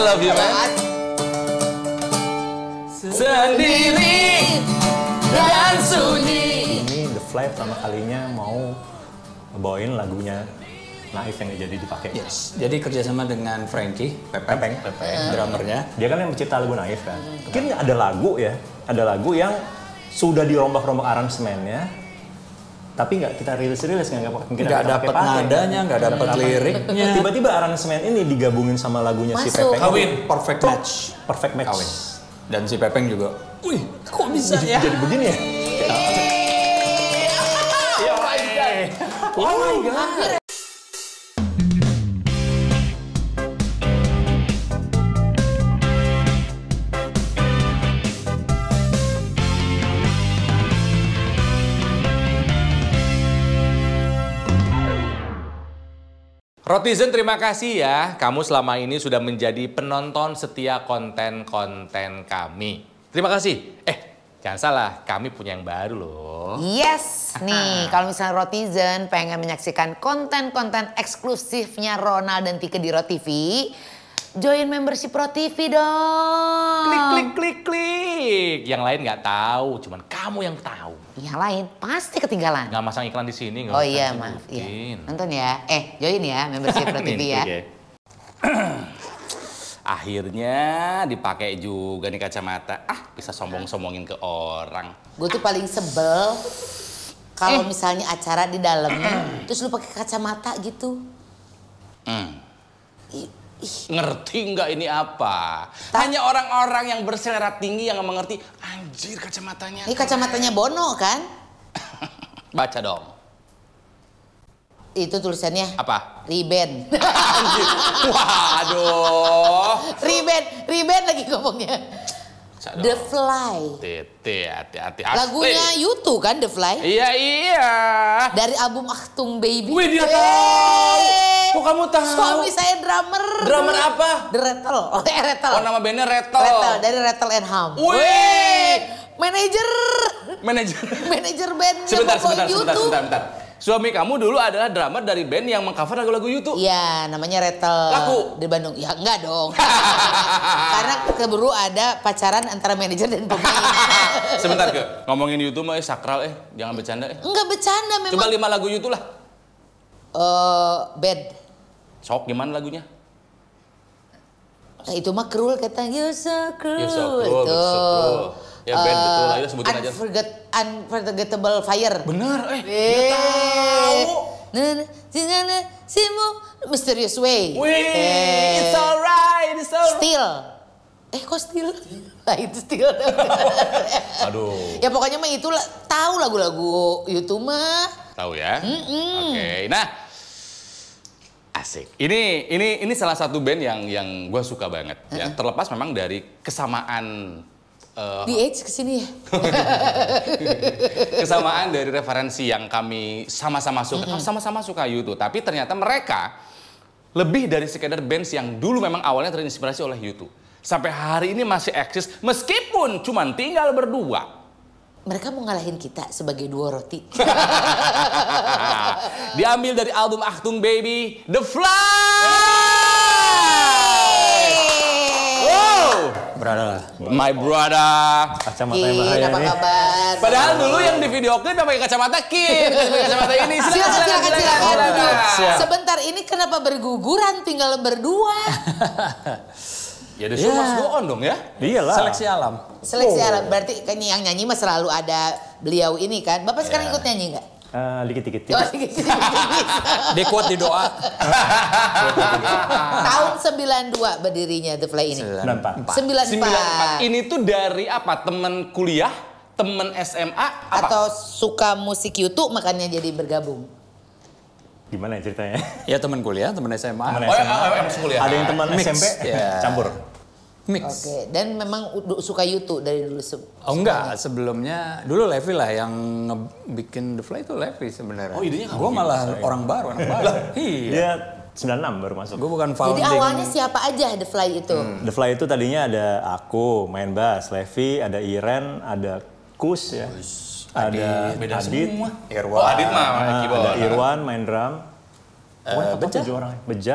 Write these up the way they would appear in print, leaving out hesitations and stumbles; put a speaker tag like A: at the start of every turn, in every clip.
A: love you man. Sendiri dan sunyi.
B: Ini The Fly pertama kalinya mau bawain lagunya Naif yang jadi dipakai.
C: Yes. Jadi kerjasama dengan Frankie, Pepeng, drummernya.
B: Dia kan yang mencipta lagu Naif kan. Mungkin ada lagu ya, ada lagu yang sudah dirombak-rombak aransemennya, tapi nggak kita rilis-rilis,
C: nggak dapat nadanya, nggak dapat liriknya.
B: Tiba-tiba aransemen ini digabungin sama lagunya si Pepeng.
A: Kawin.
C: Perfect match.
B: Perfect match.
C: Kawin. Dan si Pepeng juga, wih kok bisa ya?
B: Jadi begini ya?
C: Oh my God.
A: Rotizen, terima kasih ya. Kamu selama ini sudah menjadi penonton setia konten-konten kami. Terima kasih. Jangan salah, kami punya yang baru loh.
D: Yes, nih kalau misalnya Rotizen pengen menyaksikan konten-konten eksklusifnya Ronald dan Tike di RoTV, join membership RoTV dong.
A: Klik, klik, klik, klik. Yang lain nggak tahu, cuman kamu yang tahu.
D: Yang lain pasti ketinggalan.
A: Nggak masang iklan di sini.
D: Oh iya, maaf. Iya. Nonton ya. Join ya membership RoTV ya.
A: Akhirnya dipakai juga nih kacamata. Bisa sombong-sombongin ke orang.
D: Gue tuh paling sebel kalau misalnya acara di dalam terus lu pakai kacamata gitu.
A: Ngerti nggak ini apa? Hanya orang-orang yang berselera tinggi yang mengerti. Anjir kacamatanya.
D: Ini kacamatanya Bono kan?
A: Baca dong.
D: Itu tulisannya
A: Apa?
D: Riben.
A: Waduh.
D: Riben lagi ngomongnya. The Fly.
A: Tete, hati-hati.
D: Lagunya YouTube kan The Fly?
A: Iya.
D: Dari album Achtung Baby.
A: Wih, dia tahu. Kok kamu tahu?
D: Suami saya drummer.
A: Drummer apa?
D: The Rattle. Rattle.
A: Oh, nama bandnya Rattle.
D: Rattle, dari Rattle and Hum.
A: Wih.
D: Manajer band.
A: Sebentar. Suami kamu dulu adalah drummer dari band yang mengcover lagu-lagu YouTube.
D: Iya, namanya Rattle.
A: Laku?
D: Di Bandung. Ya enggak dong. Karena keburu ada pacaran antara manajer dan pemain.
A: Sebentar ke, ngomongin YouTube mah sakral jangan bercanda
D: Enggak bercanda memang.
A: Coba 5 lagu YouTube lah.
D: Bad.
A: Sok gimana lagunya?
D: Nah, itu mah cruel katanya. You're so cruel.
A: You're so cruel,
D: itu.
A: Ya band betul, ayo sebutin aja.
D: Unforgettable Fire.
A: Bener, dia tahu.
D: Mysterious Way.
A: Wih, it's alright, it's alright.
D: Still. Kok Still? Nah, itu Still.
A: Aduh.
D: Ya pokoknya mah itu tahu lagu-lagu YouTube mah.
A: Tahu ya? Oke. Nah, asik. Ini salah satu band yang gue suka banget. Ya, terlepas memang dari kesamaan
D: di Age kesini ya.
A: Kesamaan dari referensi yang kami sama-sama suka. Sama-sama suka YouTube. Tapi ternyata mereka lebih dari sekedar bands yang dulu memang awalnya terinspirasi oleh YouTube. Sampai hari ini masih eksis meskipun cuma tinggal berdua.
D: Mereka mau ngalahin kita sebagai duo roti.
A: Diambil dari album Achtung Baby, The Fly.
C: Brother.
A: My brother.
B: Kacamata yang bahaya
D: apa
B: nih.
D: kabar?
A: Padahal dulu yang di video klip yang pakai kacamata Kim, pakai kacamata ini.
D: Silakan. Sebentar, ini kenapa berguguran tinggal berdua?
A: Ya the show must go on dong ya.
B: Iyalah.
C: Seleksi alam.
D: Seleksi alam, berarti kan yang nyanyi mah selalu ada beliau ini kan. Bapak sekarang ikut nyanyi nggak?
B: Dikit-dikit.
C: Dia kuat di doa.
D: Tahun 92 berdirinya The Fly ini.
B: 94.
D: 94.
A: Ini tuh dari apa? Temen kuliah, temen SMA, apa?
D: Atau suka musik YouTube makanya jadi bergabung.
B: Gimana ya ceritanya?
C: Ya teman kuliah, teman SMA.
A: Kuliah.
B: Ada yang teman
C: Mix.
B: SMP
C: Ya.
B: campur.
C: Mix.
D: Oke, dan memang suka YouTube dari dulu.
C: Oh enggak, sebelumnya dulu Levi lah yang ngebikin The Fly itu Levi sebenarnya.
A: Oh, idenya kamu
C: Gue
A: gitu,
C: malah orang baru, anak baru. Iya.
B: Dia 96 baru masuk.
C: Gue bukan
D: Jadi
C: founding.
D: awalnya siapa aja The Fly itu?
B: The Fly itu tadinya ada aku main bass, Levi, ada Iren, ada Kus ya. Ada
A: Beda
B: Adit,
A: semua.
C: Irwan.
A: Oh, Adit mah main keyboard.
B: ada Irwan main drum. Pokoknya total 7 orang. Bejah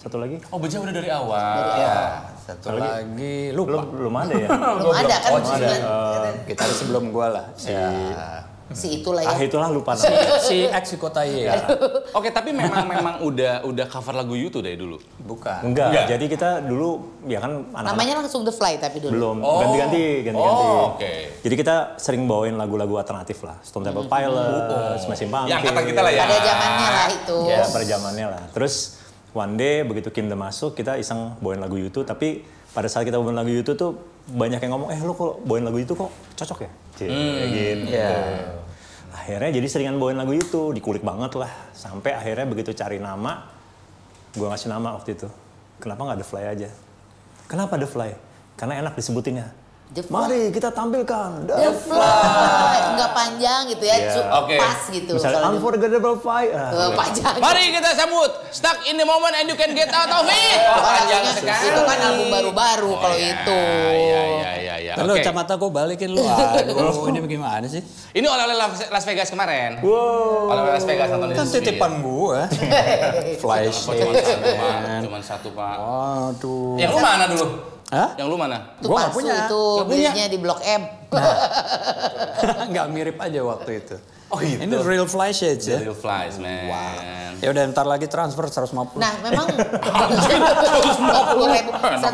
B: Satu lagi?
A: Oh, Beja udah dari awal.
C: Satu lagi lupa.
B: Belum ada ya?
D: Belum ada kan?
C: Gitaris sebelum gua lah.
D: Si itulah ya.
B: Itulah lupa namanya.
C: Si X Kotaye.
A: Oke, tapi memang udah cover lagu YouTube dari dulu.
C: Bukan.
B: Enggak. Jadi kita dulu ya kan anak-anak
D: Namanya langsung The Fly tapi dulu.
B: belum ganti-ganti.
A: Oh, oke.
B: Jadi kita sering bawain lagu-lagu alternatif lah, Stone Temple Pilots, Smashing Pumpkins.
A: Yang angkatan kita lah ya.
D: Pada zamannya lah itu.
B: Ya pada zamannya lah. Terus one day begitu Kim The masuk, kita iseng bawain lagu YouTube. Tapi pada saat kita bawain lagu YouTube tuh banyak yang ngomong, lo kok bawain lagu itu kok cocok ya? Gitu. Akhirnya jadi seringan bawain lagu itu, dikulik banget lah. Sampai akhirnya begitu cari nama, gue ngasih nama waktu itu. Kenapa nggak The Fly aja? Kenapa The Fly? Karena enak disebutinnya.
D: The Fly.
B: Mari kita tampilkan
D: The Fly. Enggak panjang gitu ya,
A: Oke.
D: pas gitu.
B: Misalnya
D: Kalau
B: Unforgettable Fly.
D: panjang.
A: Mari kita sambut Stuck in the Moment and You Can Get Out of It. Panjang sekali.
D: Itu kan album baru-baru kalau itu.
A: Iya.
C: Lu kacamata gua balikin lu. Aduh, ini bagaimana sih?
A: Ini oleh-oleh Las Vegas kemarin.
B: Wow.
A: Oleh-oleh Las Vegas nonton
C: Kan titipan gua. Flash.
A: Cuman satu, Pak.
C: Aduh.
A: Yang lu mana dulu?
C: Hah?
A: Yang lu mana?
D: Itu
C: Gua nggak
D: palsu
C: punya.
D: itu,
A: Nggak punya.
D: belinya di Blok M.
C: Nggak mirip aja waktu itu.
A: Oh gitu.
C: Ini real fly shades ya.
A: Real Flies, man.
C: Ya udah ntar lagi transfer 150.
D: Nah, memang $150.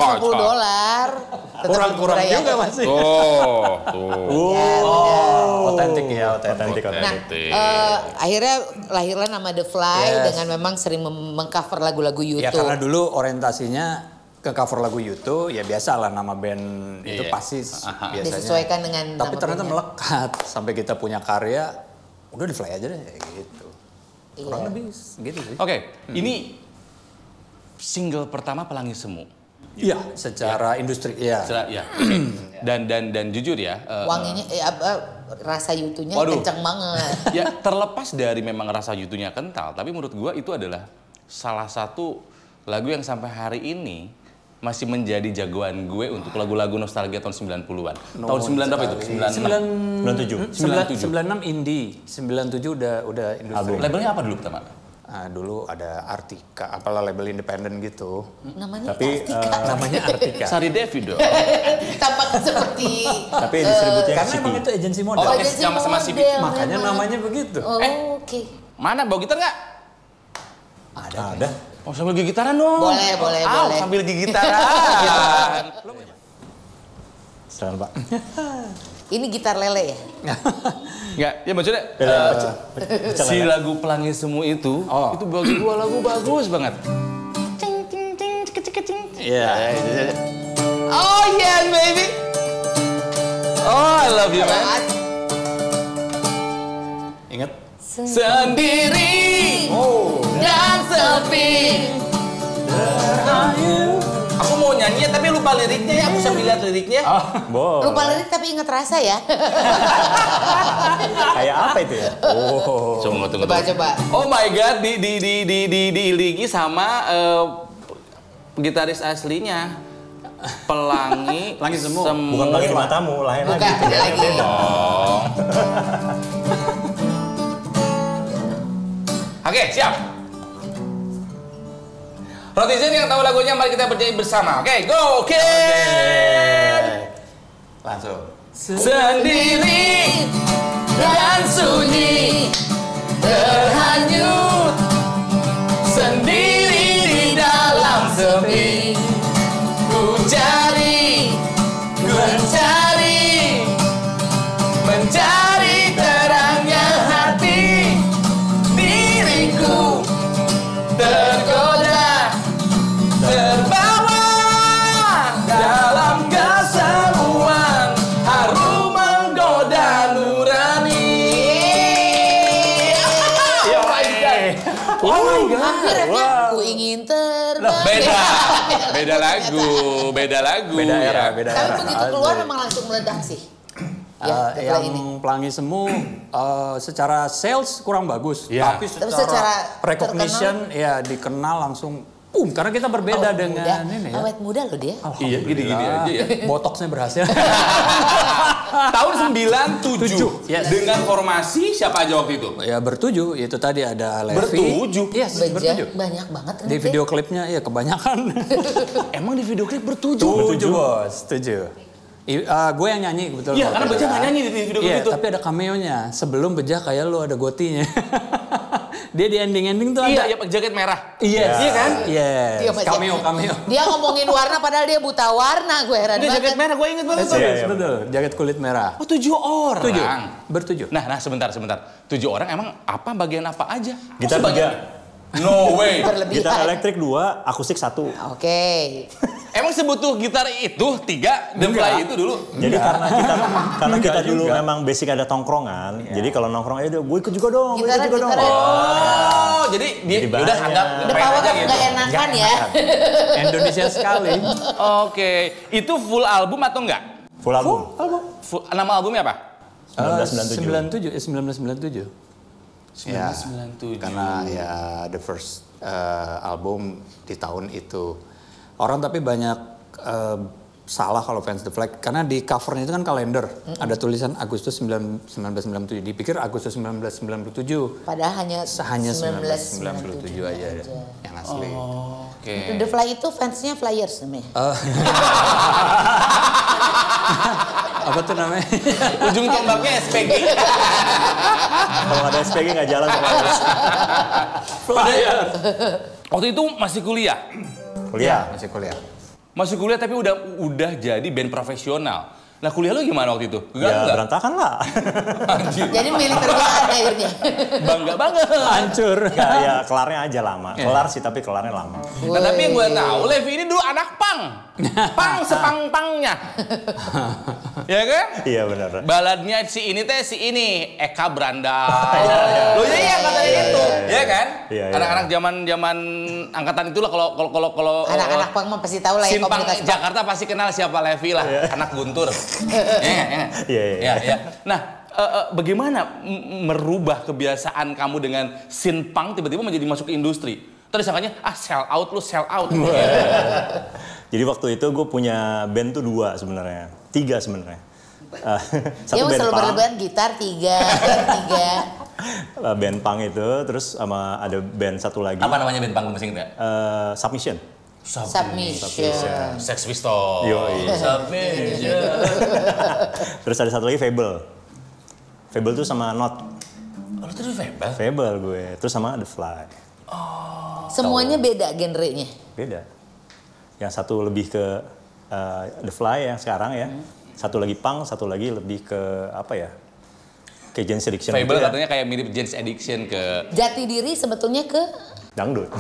C: Kurang juga masih.
A: Tuh.
C: Otentik ya,
B: Otentik.
D: Nah, akhirnya lahirlah nama The Fly dengan memang sering mengcover lagu-lagu
C: Ya
D: YouTube.
C: karena dulu orientasinya ke cover lagu YouTube, ya biasa lah nama band itu pasti biasanya.
D: Disesuaikan dengan
C: Tapi
D: nama
C: ternyata
D: bandnya.
C: melekat sampai kita punya karya, udah di Fly aja deh gitu. Kurang lebih gitu sih.
A: Oke, ini single pertama Pelangi Semu.
C: Iya, secara industri ya.
A: Ya. Dan jujur ya,
D: Wanginya, rasa YouTube-nya
A: Waduh.
D: kencang banget.
A: ya terlepas dari memang rasa YouTube-nya kental, tapi menurut gua itu adalah salah satu lagu yang sampai hari ini masih menjadi jagoan gue untuk lagu-lagu nostalgia tahun 90-an. Tahun 90 berapa itu?
B: 97.
C: 96 indie, 97 udah industri.
A: Labelnya apa dulu pertama?
C: Dulu ada Artika, apalah label independen gitu.
D: Namanya
B: Tapi
C: Namanya Artika.
A: Sari Devi dong.
D: tampaknya seperti
B: tapi distributnya
C: Karena
B: City.
C: emang itu agensi model.
A: Oh,
D: agensi
A: sama
D: model,
A: CP.
C: Makanya
D: memang.
C: namanya begitu.
D: Oh, oke.
A: Mana bawa gitar nggak?
B: Ada.
A: Oh, sambil gigitaran dong.
D: Boleh.
A: Sambil gigitaran.
B: Silakan Pak.
D: Ini gitar lele ya?
A: Nggak, ya maksudnya si lagu Pelangi Semu itu bagi gua lagu bagus banget.
C: Iya.
A: Oh yes baby. Oh I love you man.
C: Ingat?
A: Sendiri dan sepi. Aku mau nyanyi tapi lupa liriknya ya. Aku sambil lihat liriknya.
B: Boleh.
D: Lupa lirik tapi inget rasa ya?
B: Kayak apa itu ya?
A: Tunggu.
D: Coba.
A: Oh my god, diiringi sama gitaris aslinya. Pelangi
C: Semu.
B: Bukan Pelangi Matamu, lain
D: Bukan,
B: lagi.
D: lagi.
A: Oh. Oke, siap. Rotizen yang tahu lagunya, mari kita bernyanyi bersama. Oke, go,
C: Langsung.
A: Sendiri dan sunyi, terhanyut sendiri di dalam sepi. Ku mencari terangnya hati. Diriku tergoda, terbawa dalam kesemuan harum menggoda nurani. Oh my god.
D: Hampir refnya, ku ingin terbang.
A: Beda lagu.
C: Beda era, beda
D: Tapi
C: era.
D: begitu keluar memang langsung meledak sih. Ya,
C: Yang
D: ini.
C: Pelangi Semu secara sales kurang bagus,
A: Iya.
C: tapi
D: Tapi
C: secara
D: secara
C: recognition ya dikenal langsung. Karena kita berbeda dengan ini ya.
D: Awet muda loh dia.
A: Iya, gini-gini aja ya.
C: Botoxnya berhasil.
A: Tahun 97.
C: Yes.
A: Dengan formasi siapa aja waktu itu?
C: Ya bertujuh, itu tadi ada Levi.
A: Bertujuh?
C: Yes,
D: Beja,
C: bertujuh.
D: banyak banget kan
C: Di
D: itu.
C: video klipnya ya kebanyakan.
A: Emang di video klip bertujuh?
C: Tujuh bos, tujuh. Gue yang nyanyi kebetulan.
A: Iya, karena Beja nggak nyanyi di video klip
C: Iya,
A: itu.
C: tapi ada cameo-nya. Sebelum Beja kayak lu ada gotinya. Dia di ending-ending tuh
A: Iya,
C: ada.
A: ya jaket merah.
C: Yes.
A: Iya kan?
C: Yes.
D: Dia baca-
C: Cameo.
D: Dia ngomongin warna padahal dia buta warna, gue heran
A: Dia jaket
D: banget.
A: merah, gue inget banget.
C: Yes,
A: tuh.
C: yes, betul. Jaket kulit merah.
A: Oh, 7 orang.
C: Tujuh. Bertujuh.
A: Nah, sebentar. 7 orang emang apa bagian apa aja?
B: Gitar
A: Maksudnya bagian-
B: 3.
A: No way.
D: Berlebihan.
B: Gitar elektrik 2, akustik 1.
D: Oke.
A: Emang sebutuh gitar itu 3, The Fly itu dulu?
B: Jadi karena kita
C: Enggak
B: dulu
C: juga.
B: memang basic ada tongkrongan. Jadi kalau nongkrong aja gue ikut juga dong, gue
D: Gitar-
B: ikut juga dong.
D: gitar-
A: Oh, jadi dia
B: Jadi
A: udah
B: banyak.
A: anggap
D: Udah
A: ngepen
D: power
A: aja
D: up
A: gitu.
D: nggak enakan ya.
C: Indonesia sekali.
A: Oke, itu full album atau enggak?
B: Full album.
A: Nama albumnya apa?
B: 1997.
C: 1997. Ya,
A: 1997.
C: karena ya the first album di tahun itu. Orang tapi banyak salah kalau fans The Flag karena di covernya itu kan kalender. Ada tulisan Agustus 1997. Dipikir Agustus 1997.
D: Padahal hanya
C: 1997 aja yang asli.
A: Oke.
D: The Fly itu fansnya Flyers namanya.
C: Apa tuh namanya?
A: Ujung tombaknya SPG.
B: Kalau nggak ada SPG nggak jalan sama Alex.
A: Waktu itu masih kuliah.
B: Kuliah.
C: Masih kuliah.
A: Masih kuliah tapi udah jadi band profesional. Nah, kuliah lu gimana waktu itu?
B: Ya berantakan lah.
A: Anjir.
D: Jadi milik kerjaan akhirnya.
A: Bangga banget.
C: Hancur.
B: Ya kelarnya aja lama. Kelar sih tapi kelarnya lama.
A: Nah, tapi yang gue tahu Levi ini dulu anak pang. Pang sepang-pangnya. Ya kan?
B: Iya benar.
A: Baladnya si ini Eka Brandal. Loh iya katanya itu. Ya kan?
B: Iya, iya.
A: Anak-anak zaman angkatan itulah kalau
D: Anak-anak pang mah pasti tahu lah ya
A: Simpang
D: komunitas pang.
A: Jakarta pasti kenal siapa Levi lah, anak Guntur.
B: Iya.
A: Iya. Nah, bagaimana merubah kebiasaan kamu dengan scene punk tiba-tiba menjadi masuk ke industri? Terus sangkanya sell out.
B: Jadi waktu itu gue punya band tuh 2 sebenarnya. 3 sebenarnya.
D: Ya
B: Satu band
D: selalu
B: punk.
D: berlebihan gitar 3.
B: Band punk itu, terus sama ada band satu lagi.
A: Apa namanya band punk masih ingat nggak?
B: Submission.
D: Submission.
A: Sex Pistols.
B: Yoi.
A: Submission.
B: Terus ada satu lagi Fable. Fable tuh sama Not.
A: Oh, lu tuh Fable?
B: Fable gue. Terus sama The Fly.
D: Semuanya beda genrenya.
B: Beda. Yang satu lebih ke The Fly yang sekarang ya. Satu lagi punk, satu lagi lebih ke apa ya? Kayak Jane's Addiction.
A: Fable
B: gitu ya.
A: katanya kayak mirip Jane's Addiction ke
D: Jati diri sebetulnya ke
B: Dangdut.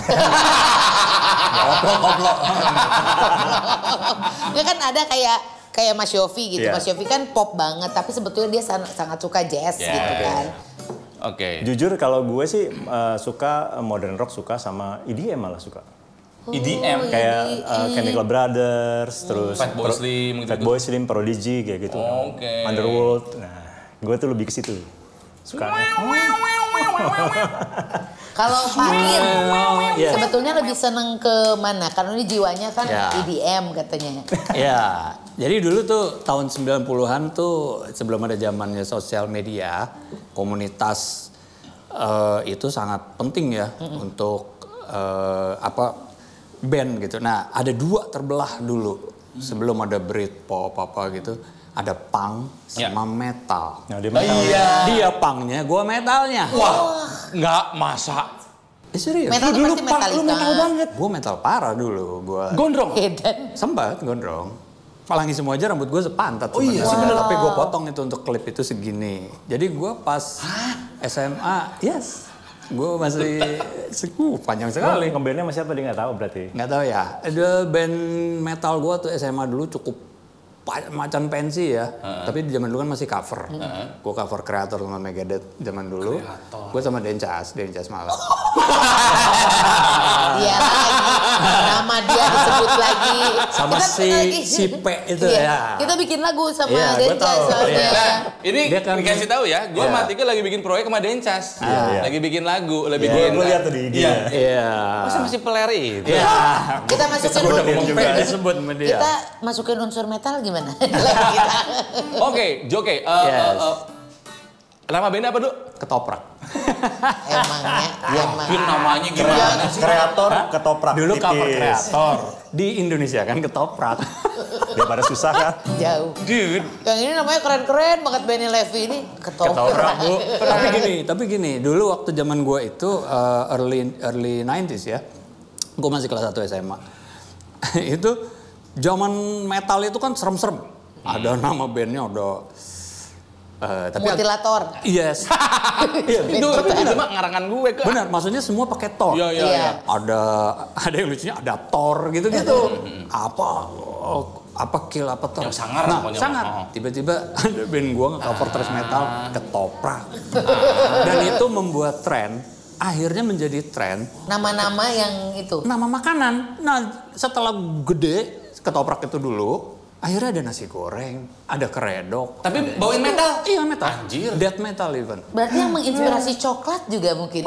D: nggak kan ada kayak Mas Yofi gitu.
B: Iya.
D: Mas Yofi kan pop banget tapi sebetulnya dia sangat suka jazz
A: Ya,
D: gitu
A: oke.
D: kan.
A: Oke.
B: Jujur kalau gue sih suka modern rock, suka sama EDM malah suka.
A: EDM.
B: Kayak Chemical Brothers, terus
A: Fatboy Slim gitu.
B: Fatboy Slim, Prodigy kayak gitu.
A: Oke.
B: Underworld. Nah, gue tuh lebih ke situ. Sukanya.
D: Kalau Pakin
C: Iya.
D: sebetulnya lebih seneng ke mana? Karena ini jiwanya kan
C: Ya.
D: EDM katanya.
C: Ya, jadi dulu tuh tahun 90-an tuh sebelum ada zamannya sosial media, komunitas itu sangat penting ya untuk band gitu. Nah, ada 2 terbelah dulu sebelum ada Britpop apa gitu. Ada punk sama metal.
B: Nah, dia
C: Dia punknya, gua metalnya.
A: Wah, nggak masa.
C: Serius?
D: Metal tuh pasti
A: Lu metal
D: Metallica.
A: banget.
C: Gua metal parah dulu. Gua
A: Gondrong.
D: Edan.
C: sempat gondrong. Palangi semua aja rambut gue sepantat.
A: Oh iya,
C: sebenarnya. Tapi gue potong itu untuk klip itu segini. Jadi gue pas SMA, yes. Gue masih panjang sekali.
B: Ngebandnya sama siapa dia nggak tahu berarti.
C: Nggak tahu ya. Ada band metal gue tuh SMA dulu cukup macan pensi ya. Tapi di zaman dulu kan masih cover. Gue cover Creator sama Megadeth zaman dulu. Gue sama Dencas malah.
D: Dia lagi. Nama dia disebut lagi.
C: Sama
D: Kita
C: si
D: lagi.
C: si P itu
D: Iya,
C: ya.
D: Kita bikin lagu sama
C: Iya, gua
D: Denca
C: tahu.
D: soalnya.
A: Nah, ini
C: Dia kan-
A: dikasih tahu ya, gue
C: Iya.
A: sama Tika lagi bikin proyek sama Dencas.
B: Iya.
A: Lagi bikin lagu, lagi
B: Gue
A: bikin.
B: lihat tuh di IG.
A: Iya.
C: Iya.
A: Masa masih peler itu?
C: Iya.
D: Kita masukin
C: Udah
B: Dia
C: ngomong
B: juga
C: P
B: ya.
C: disebut sama dia.
D: kita masukin unsur metal gimana? Lagu kita.
A: Oke, Joke.
C: Yes.
A: Nama bandnya apa, Duk?
C: Ketoprak.
D: Emangnya,
A: Mungkin namanya gimana sih?
B: Kreator ketoprak.
C: Dulu
B: tipis.
C: cover kreator. Di Indonesia kan ketoprak.
B: Dia pada susah kan.
D: jauh.
A: Dude.
D: Yang ini namanya keren-keren banget Benny Levy ini ketoprak.
C: Bu. Tapi gini, dulu waktu zaman gue itu early 90s ya. Gue masih kelas 1 SMA. Itu zaman metal itu kan serem-serem. Ada nama bandnya ada tapi
D: Mutilator.
C: yes. Iya,
A: Itu mah ngarangan gue ke.
C: benar, maksudnya semua pakai Thor.
A: Iya, iya,
D: Iya.
A: iya.
C: Ada yang lucunya ada Thor gitu-gitu. Apa kill apa Thor.
A: Yang sangar
C: nah,
A: pokoknya.
C: sangar.
A: Oh.
C: Tiba-tiba ada band gua nge-cover thrash metal ketoprak. Dan itu membuat tren, akhirnya menjadi tren
D: Nama-nama yang itu.
C: nama makanan. Nah, setelah gede ketoprak itu dulu, akhirnya ada nasi goreng, ada keredok.
A: Tapi bawain metal?
C: Iya, metal.
A: Anjir.
C: Death metal even.
D: Berarti yang menginspirasi coklat juga mungkin.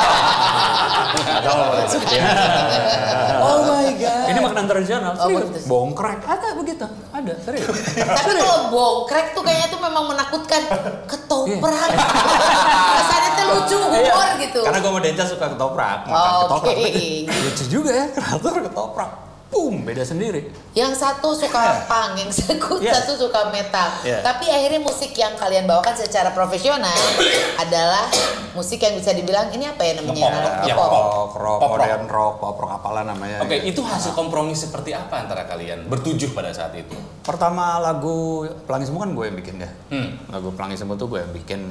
C: Oh my god. Ini makanan tradisional.
D: Oh,
C: Serius.
D: betul.
C: Bongkrek. Ada begitu. Ada, serius.
D: Tapi kalau bongkrek tuh kayaknya tuh memang menakutkan. Ketoprak. Kesannya tuh lucu, humor gitu.
C: Karena gue sama Denca suka ketoprak. Makan
D: Oke.
C: ketoprak. Lucu juga ya, kreator ketoprak. Boom, beda sendiri.
D: Yang satu suka punk, yang
C: Yes.
D: satu suka metal.
C: Yeah.
D: Tapi akhirnya musik yang kalian bawakan secara profesional adalah musik yang bisa dibilang ini apa ya namanya?
A: Ya,
D: Pop.
C: Rock,
A: Pop rock.
C: modern rock, pop rock apalah namanya.
A: Oke, itu hasil kompromi seperti apa antara kalian bertujuh pada saat itu?
C: Pertama lagu Pelangi Semu kan gue yang bikin ya.
A: Hmm.
C: Lagu Pelangi Semu tuh gue yang bikin.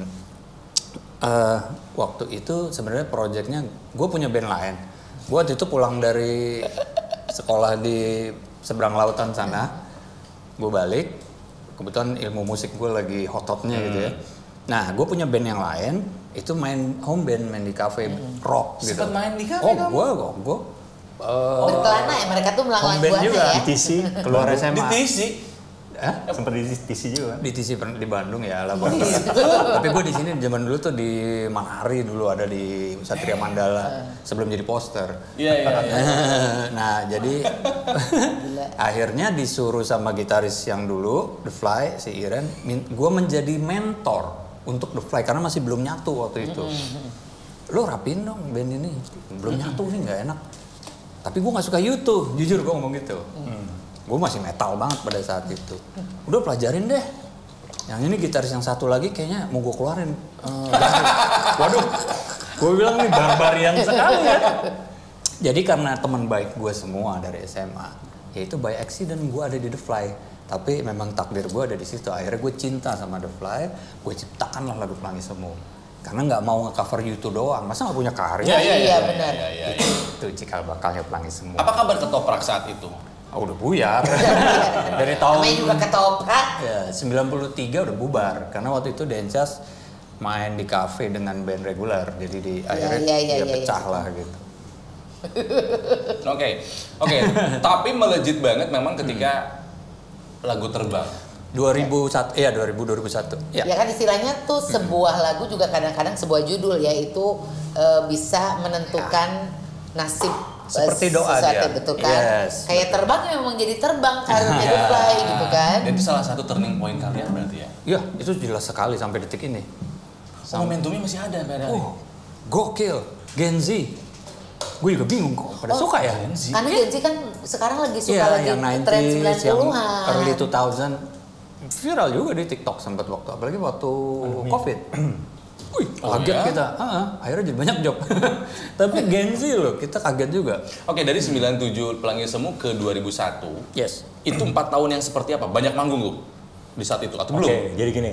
C: Waktu itu sebenarnya proyeknya gue punya band lain. Gue waktu itu pulang dari sekolah di seberang lautan sana. Gue balik. Kebetulan ilmu musik gue lagi hot-hotnya gitu ya. Nah, gue punya band yang lain. Itu main home band, main di cafe rock gitu.
A: Sempet main di cafe
C: Oh,
A: kamu?
C: gue.
D: Berkelana ya, mereka tuh melanglang
C: Home band
D: buana
C: juga.
D: ya.
B: Di TC,
C: Keluar
A: Di
C: SMA.
A: TC?
B: Sempat di TC juga kan?
C: Di TC di Bandung ya lah. Tapi gue di sini zaman dulu tuh di Manari dulu ada di Satria Mandala sebelum jadi poster.
A: Iya, iya, iya.
C: Nah jadi akhirnya disuruh sama gitaris yang dulu The Fly si Iren, gue menjadi mentor untuk The Fly karena masih belum nyatu waktu itu. Lo rapiin dong band ini, belum nyatu nih nggak enak. Tapi gue nggak suka YouTube, jujur gue ngomong gitu. Gue masih metal banget pada saat itu. Udah pelajarin deh. Yang ini gitaris yang satu lagi kayaknya mau gue keluarin. Waduh, gue bilang nih barbarian sekali ya. Jadi karena teman baik gue semua dari SMA, yaitu by accident gue ada di The Fly. Tapi memang takdir gue ada di situ. Akhirnya gue cinta sama The Fly, gue ciptakanlah lagu Pelangi Semu. Karena nggak mau nge-cover YouTube doang, masa nggak punya karya?
D: Iya, benar.
A: Iya.
C: Itu cikal bakalnya Pelangi Semu.
A: Apa kabar ketoprak saat itu?
C: Oh, udah buyar. Dari tahun
D: Namanya juga ketoprak.
C: ya, 93 udah bubar. Karena waktu itu Dencas main di kafe dengan band reguler. Jadi di akhirnya
D: iya,
C: dia pecah
D: iya.
C: lah gitu.
A: Oke. Tapi melejit banget memang ketika lagu terbang.
C: 2001, iya 2001. Ya.
D: Ya kan istilahnya tuh sebuah lagu juga kadang-kadang sebuah judul yaitu bisa menentukan nasib
C: Seperti doa
D: sesuatu,
C: dia.
D: betul kan?
C: Yes,
D: Kayak terbang memang jadi terbang karirnya The Fly gitu kan?
A: Dan itu salah satu turning point kalian berarti ya?
C: Iya, itu jelas sekali sampai detik ini.
A: Momentumnya masih ada pada
C: Gokil, Gen Z. Gue juga bingung kok, pada suka ya?
A: Gen Z.
D: Karena Gen Z kan sekarang lagi suka
C: Iya,
D: lagi
C: yang
D: tren
C: 90s, yang
D: 90-an.
C: early 2000 viral juga di TikTok sempat apalagi waktu COVID. Wih, kaget
A: ya?
C: kita. Akhirnya jadi banyak job. Tapi Gen Z loh, kita kaget juga.
A: Oke, dari 97 Pelangi Semu ke 2001.
C: Yes.
A: Itu 4 tahun yang seperti apa? Banyak manggung gue di saat itu atau belum?
B: Oke, jadi gini.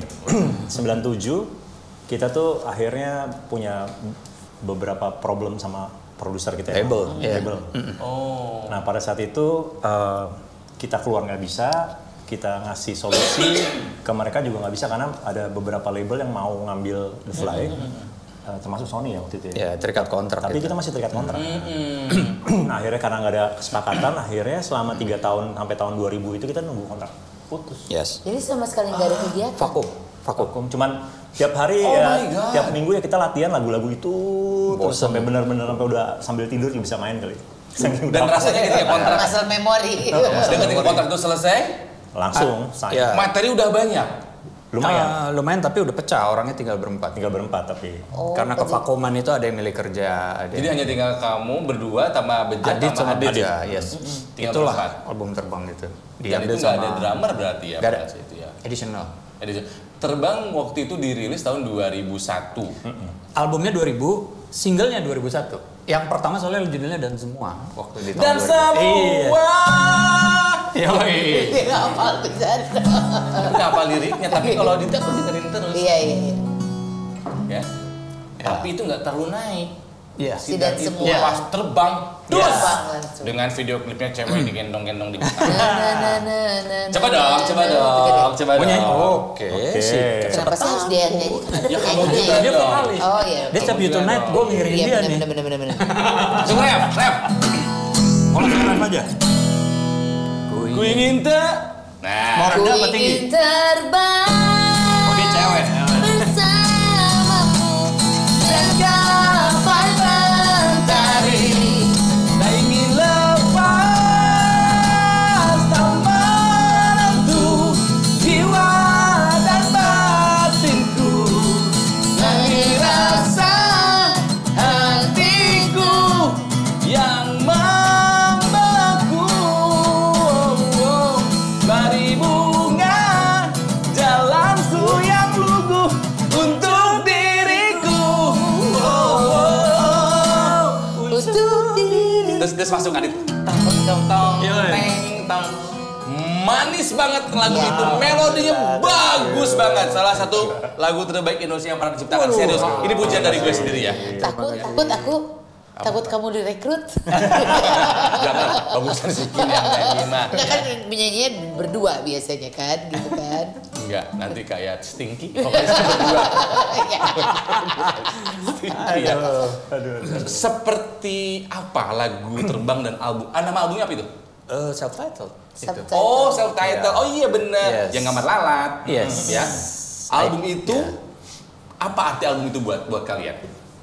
B: 97 kita tuh akhirnya punya beberapa problem sama produser kita.
C: Label, iya.
B: Label.
A: Oh.
B: Nah pada saat itu kita keluar nggak bisa, kita ngasih solusi ke mereka juga nggak bisa karena ada beberapa label yang mau ngambil The Fly. termasuk Sony ya waktu itu ya.
C: Ya, terikat kontrak.
B: Tapi
C: gitu.
B: kita masih terikat kontrak. Nah, akhirnya karena nggak ada kesepakatan, akhirnya selama 3 tahun sampai tahun 2000 itu kita nunggu kontrak putus.
C: Yes.
D: Jadi sama sekali nggak ada kegiatan.
B: Vakum. Cuman tiap hari tiap minggu ya kita latihan lagu-lagu itu terus sampai benar-benar sampai udah sambil tidur juga bisa main kali.
A: Dan rasanya gitu ya kontrak.
D: Muscle memory.
A: Dan ketika kontrak itu selesai,
B: langsung
C: ya.
A: materi udah banyak.
C: Lumayan tapi udah pecah, orangnya tinggal berempat
B: tapi
C: karena kevakuman itu ada yang milik kerja, ada
A: Jadi
C: yang
A: hanya tinggal kamu berdua tambah Bejat
C: Adit
A: sama
C: sama
A: Adit.
C: Baja, yes.
A: Tinggal
C: Itulah
A: berempat.
C: album terbang itu.
A: Dan itu nggak ada drummer berarti ya?
C: Nggak ada.
A: pada saat itu ya.
C: Additional.
A: Terbang waktu itu dirilis tahun 2001.
C: Albumnya 2000, singlenya 2001. Yang pertama soalnya judulnya Dan Semua waktu di tahun
A: Dan
C: 2000.
A: semua.
C: Yoi.
D: Dia hafal bisa.
A: Aku nggak hafal liriknya, tapi kalau Adit aku dengerin terus.
D: Iya.
A: Ya. Tapi itu nggak terlalu naik.
C: Iya.
D: Si Dan
A: itu
D: Semua.
A: pas terbang, dus.
D: Terbang langsung.
A: Dengan video klipnya cewek digendong-gendong di belakang.
D: Nah.
A: Coba dong.
C: Oh, nyanyi.
B: Oke.
D: Kenapa sih harus dia nyanyi?
A: Ya kamu juga
C: Dia
A: dong.
C: vokalis.
D: Oh iya.
C: Dia setiap You Tonight gue ngiring
D: Iya
C: dia nih.
D: bener.
A: Coba rap.
B: Oh, langsung rap aja.
A: Ku ingin Nah,
C: Mau rendah apa tinggi?
D: ingin terbang
C: Oh, dia cewek.
D: bersamamu dan gapai mentari.
A: tak ingin lepas tanpa menentu jiwa dan batinku,
D: Mengi rasa
A: hatiku yang membeku. Bari bunga jalan yang lugu untuk diriku.
D: untuk diri.
A: Terus masuk Adit. Tong. Manis banget lagu
D: Ya.
A: itu, melodinya bagus banget. Salah satu lagu terbaik Indonesia yang pernah diciptakan. Serius, ini pujian dari gue sendiri ya.
D: Takut kamu direkrut.
A: Jangan, bagusan si Kim yang nyanyi mah.
D: Enggak kan penyanyinya berdua biasanya kan, gitu kan.
A: Enggak, nanti kayak Stinky. Vokalisnya berdua. Stinky ya. Seperti apa lagu terbang dan album? Nama albumnya apa itu?
C: Self-titled.
D: Subtitle.
A: Oh, self-title. Oh iya benar.
C: Yes.
A: Yang Gambar Lalat.
C: Yes.
A: Ya. Album itu apa arti album itu buat kalian?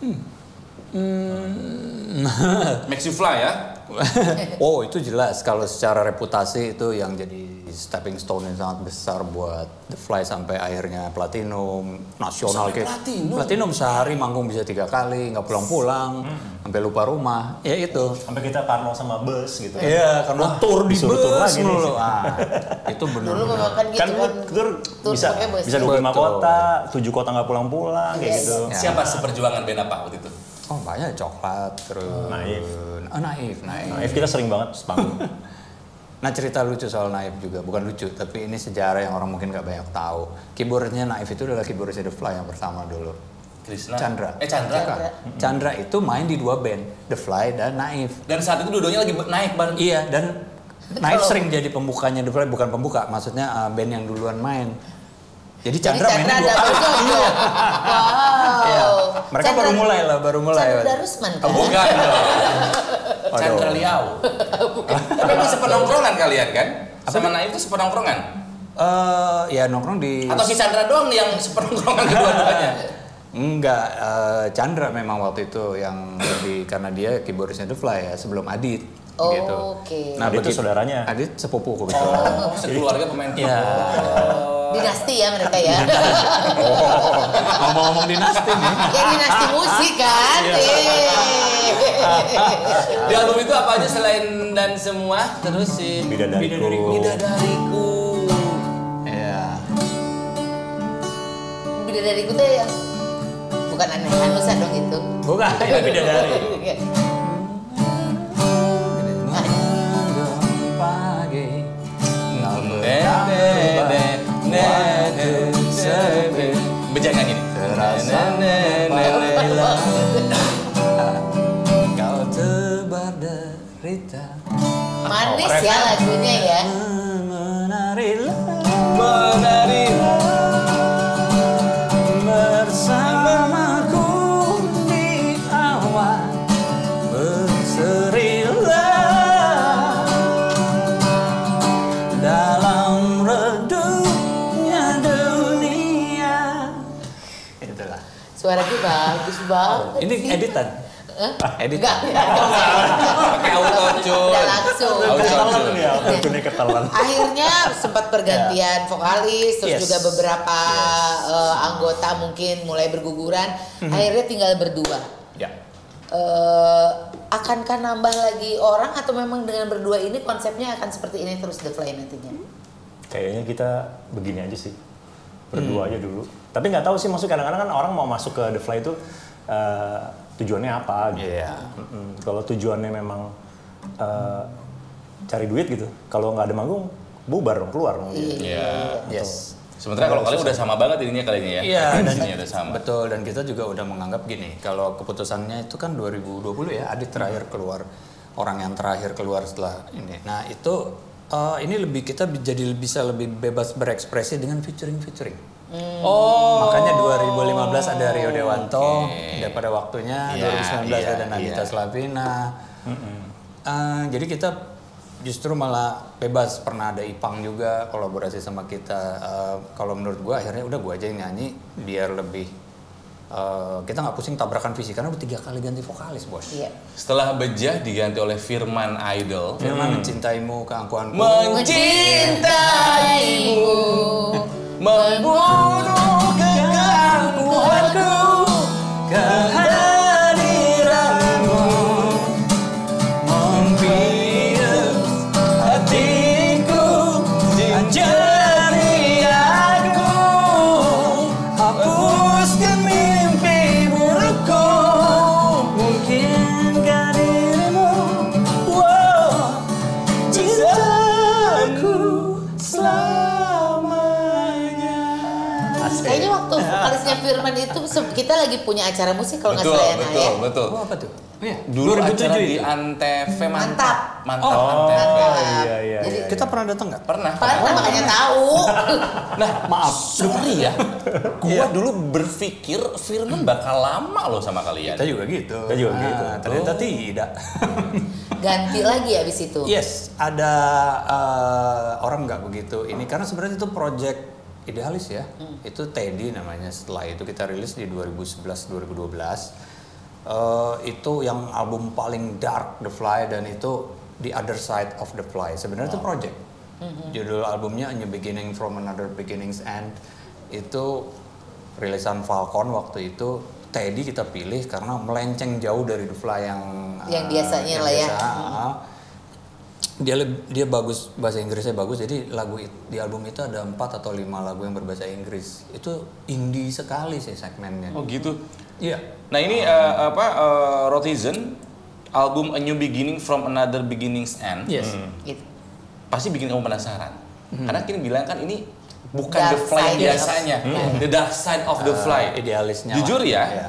A: Makes you fly ya.
C: Oh, itu jelas. Kalau secara reputasi itu yang jadi stepping stone yang sangat besar buat The Fly sampai akhirnya platinum nasional
A: Sampai
C: kayak
A: platinum?
C: platinum sehari manggung bisa 3 kali nggak pulang-pulang sampai lupa rumah ya itu.
B: Sampai kita parno sama bus gitu.
C: Iya, karena tour di
B: disuruh tour
C: bus
B: lagi nih.
C: mulu. Itu benar.
D: Dulu memang kan gitu
B: Kan
D: kan.
B: tur
D: Tur
B: bisa
D: pakai bus.
B: 25
C: Betul.
B: kota, 7 kota nggak pulang-pulang kayak
D: Yes.
B: gitu.
A: Siapa seperjuangan band apa waktu itu?
C: Oh, banyak Coklat terus
B: Naif.
C: Naif.
B: Naif kita sering banget sepanggung.
C: Nah, cerita lucu soal Naif juga, bukan lucu, tapi ini sejarah yang orang mungkin nggak banyak tahu. Keyboardnya Naif itu adalah keyboardnya The Fly yang pertama dulu.
A: Krisna.
C: Chandra.
A: Chandra.
C: Chandra itu main di 2 band, The Fly dan Naif.
A: Dan saat itu dua-duanya lagi naik banget.
C: Iya, dan Naif sering jadi pembukanya The Fly, bukan pembuka, maksudnya band yang duluan main. Jadi Chandra mainnya 2 kali.
D: Wow.
C: Iya. Mereka
D: Chandra-
C: baru mulai.
D: Chandra Darusman kan?
A: Bukan dong.
C: Waduh.
A: Chandra Liao. Tapi emang sepenongkrongan kalian kan? Sama Naif itu sepenongkrongan?
C: Ya nongkrong di...
A: Atau si Chandra doang nih yang sepenongkrongan kedua-duanya?
C: Enggak, Chandra memang waktu itu yang lebih, karena dia keyboardisnya The Fly ya, sebelum Adit.
D: Oh,
C: gitu.
D: oke.
B: Adit tuh saudaranya.
C: Adit sepupu kebetulan.
A: Oh, sekeluarga pemain
C: Iya.
D: Dinasti ya mereka ya.
C: Ngomong-ngomong dinasti nih.
D: Ya dinasti musik kan.
A: Di album itu apa aja selain Dan Semua? Terus si
B: Bidadariku.
A: Bidadariku.
C: Iya.
D: Bidadariku tuh ya. Bukan aneh hanusan dong itu.
C: Bukan, itu bidadari. Pagi.
A: Bejangan ini.
C: Terasa kau tebar derita.
D: Manis ya lagunya ya.
C: Menarilah
A: Menari
C: bersamaku.
D: banget
C: Ini
D: sih.
C: editan. Edit.
D: Enggak.
A: Pakai auto-tune.
D: Udah langsung.
A: Auto-tune.
B: Ya, auto-tune ketahuan.
D: Akhirnya sempat pergantian vokalis, terus
C: Yes.
D: juga beberapa anggota mungkin mulai berguguran. Akhirnya tinggal berdua.
C: Ya.
D: Akankah nambah lagi orang atau memang dengan berdua ini konsepnya akan seperti ini terus The Fly nantinya?
B: Kayaknya kita begini aja sih, berdua aja dulu. Tapi nggak tahu sih, maksudnya kadang-kadang kan orang mau masuk ke The Fly itu tujuannya apa gitu.
C: Iya.
B: Kalau tujuannya memang cari duit gitu, kalau nggak ada manggung, bubar dong, keluar dong.
A: Iya.
C: Yes.
A: Sementara kalau kalian udah sama banget ininya kalinya ya.
C: Iya, dan
A: Visinya udah sama.
C: betul, dan kita juga udah menganggap gini, kalau keputusannya itu kan 2020 ya, Adit terakhir keluar, orang yang terakhir keluar setelah ini. Nah itu ini lebih kita jadi bisa lebih bebas berekspresi dengan featuring.
A: Oh.
C: Makanya 2015 ada Rio Dewanto, pada waktunya
A: Iya,
C: 2019 ada Nagita Slavina. Jadi kita justru malah bebas, pernah ada Ipang juga kolaborasi sama kita. Kalau menurut gua akhirnya udah gua aja yang nyanyi biar lebih kita nggak pusing tabrakan visi karena udah 3 kali ganti vokalis bos.
D: Iya.
A: Setelah Bejah diganti oleh Firman Idol.
C: Firman mencintaimu keangkuhanku.
A: Mencintaimu, membunuh keangkuhanku,
C: Kehadiranmu membius hatiku menjadi aku, hapuskan mimpi burukku, mungkinkah dirimu, wow, cintaku selamanya.
D: Kayaknya waktu vokalisnya Firman itu kita lagi punya acara musik kalau nggak
A: Betul,
D: salah ya. Nak,
A: betul,
D: ya.
A: betul.
C: Oh apa tuh? Oh, iya.
A: Dulu
C: 2007
A: acara di
C: itu.
A: Antv
D: Mantap.
A: Mantap
B: Oh,
A: Antv.
B: iya.
D: Jadi
C: Kita pernah datang nggak?
A: Pernah.
D: Karena makanya tahu.
A: Nah, maaf, sorry ya. Gua dulu berpikir Firman bakal lama loh sama kalian.
C: Kita juga gitu.
B: Kita juga gitu.
C: Ternyata tidak.
D: Ganti lagi abis itu.
C: Yes, ada orang nggak begitu ini karena sebenarnya itu project idealis ya. Itu Teddy namanya. Setelah itu kita rilis di 2011-2012. Itu yang album paling dark The Fly dan itu The Other Side of the Fly. Sebenarnya itu project. Judul albumnya A New Beginning from Another Beginning's End. Itu rilisan Falcon waktu itu. Teddy kita pilih karena melenceng jauh dari The Fly yang
D: biasanya lah ya.
C: Dia bagus, bahasa Inggrisnya bagus, jadi lagu di album itu ada 4 atau 5 lagu yang berbahasa Inggris. Itu indie sekali sih segmennya.
A: Oh gitu.
C: Iya.
A: Nah ini Rotizen album A New Beginning from Another Beginning's End.
C: Yes.
D: Gitu.
A: Pasti bikin kamu penasaran. Karena kini bilang kan ini bukan
D: Dark
A: The Fly yang
D: side
A: biasanya, The Dark Side of the Fly.
C: Idealisnya.
A: Jujur
C: lah.
A: ya,
C: Iya.